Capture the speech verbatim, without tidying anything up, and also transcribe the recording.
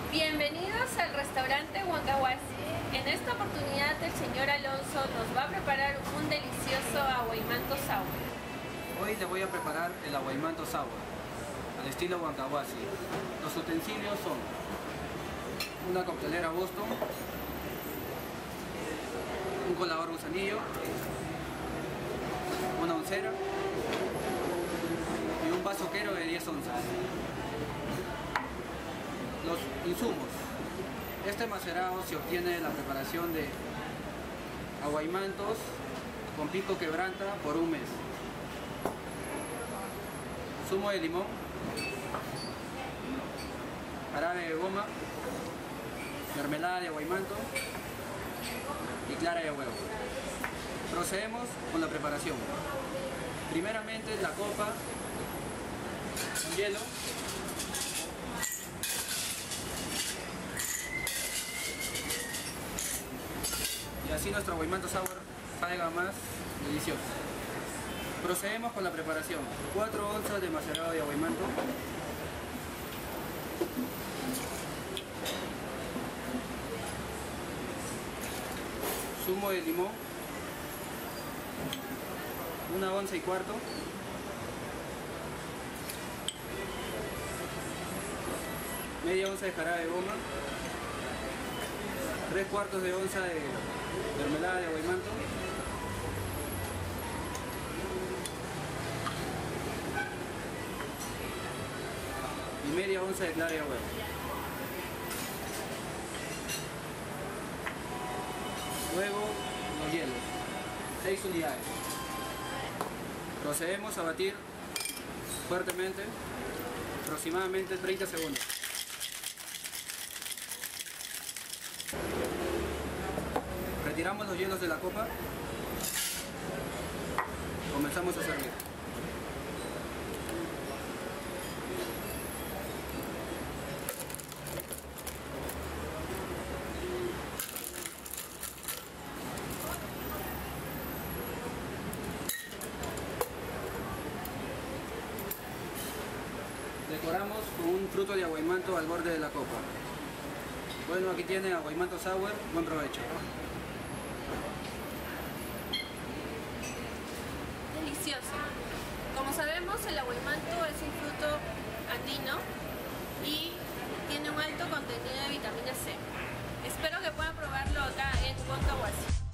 Bienvenidos al restaurante Huancahuasi. En esta oportunidad el señor Alonso nos va a preparar un delicioso aguaimanto sour. Hoy le voy a preparar el aguaimanto sour al estilo Huancahuasi. Los utensilios son una coctelera Boston, un colador gusanillo, una oncera y un vaso quero de diez onzas. Los insumos. Este macerado se obtiene de la preparación de aguaimantos con pico quebranta por un mes. Zumo de limón, jarabe de goma, mermelada de aguaimanto y clara de huevo. Procedemos con la preparación. Primeramente la copa con hielo. Y así nuestro aguaimanto sour salga más delicioso. Procedemos con la preparación. cuatro onzas de macerado de aguaimanto. Zumo de limón. Una onza y cuarto. Media onza de jarabe de goma. Tres cuartos de onza de mermelada de aguaimanto. Y media onza de clara de huevo. Luego los hielos, seis unidades. Procedemos a batir fuertemente, aproximadamente treinta segundos. Retiramos los hielos de la copa. Comenzamos a servir. Decoramos con un fruto de aguaimanto al borde de la copa. Bueno, aquí tiene aguaimanto sour, buen provecho. Delicioso. Como sabemos, el aguaimanto es un fruto andino y tiene un alto contenido de vitamina C. Espero que puedan probarlo acá en Huancahuasi.